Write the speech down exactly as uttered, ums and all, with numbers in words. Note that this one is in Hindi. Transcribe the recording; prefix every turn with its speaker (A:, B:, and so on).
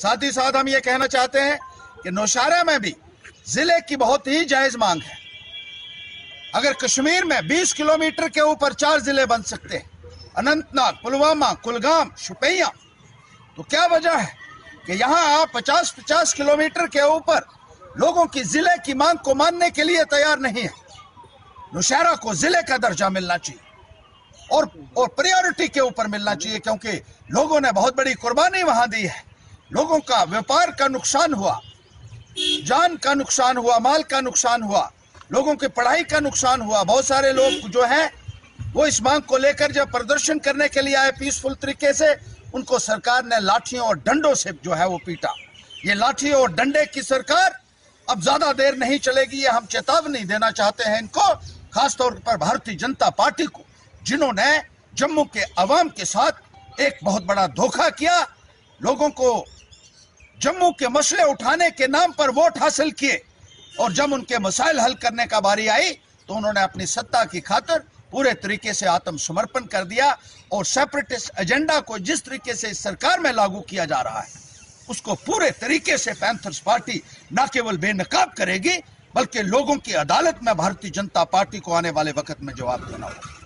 A: साथ ही साथ हम ये कहना चाहते हैं कि नौशहरा में भी जिले की बहुत ही जायज मांग है। अगर कश्मीर में बीस किलोमीटर के ऊपर चार जिले बन सकते हैं, अनंतनाग, पुलवामा, कुलगाम, शुपिया, तो क्या वजह है कि यहाँ आप पचास पचास किलोमीटर के ऊपर लोगों की जिले की मांग को मानने के लिए तैयार नहीं है। नौशहरा को जिले का दर्जा मिलना चाहिए और और प्रायोरिटी के ऊपर मिलना चाहिए, क्योंकि लोगों ने बहुत बड़ी कुर्बानी वहां दी है। लोगों का व्यापार का नुकसान हुआ, जान का नुकसान हुआ, माल का नुकसान हुआ, लोगों की पढ़ाई का नुकसान हुआ। बहुत सारे लोग जो है वो इस मांग को लेकर जब प्रदर्शन करने के लिए आए पीसफुल तरीके से, उनको सरकार ने लाठियों और डंडों से जो है वो पीटा। ये लाठी और डंडे की सरकार अब ज्यादा देर नहीं चलेगी, ये हम चेतावनी देना चाहते हैं इनको, खासतौर पर भारतीय जनता पार्टी को, जिन्होंने जम्मू के अवाम के साथ एक बहुत बड़ा धोखा किया। लोगों को जम्मू के मसले उठाने के नाम पर वोट हासिल किए और जब उनके मसाइल हल करने का बारी आई तो उन्होंने अपनी सत्ता की खातिर पूरे तरीके से आत्मसमर्पण कर दिया और सेपरेटिस्ट एजेंडा को जिस तरीके से इस सरकार में लागू किया जा रहा है उसको पूरे तरीके से पैंथर्स पार्टी न केवल बेनकाब करेगी बल्कि लोगों की अदालत में भारतीय जनता पार्टी को आने वाले वक्त में जवाब देना होगा।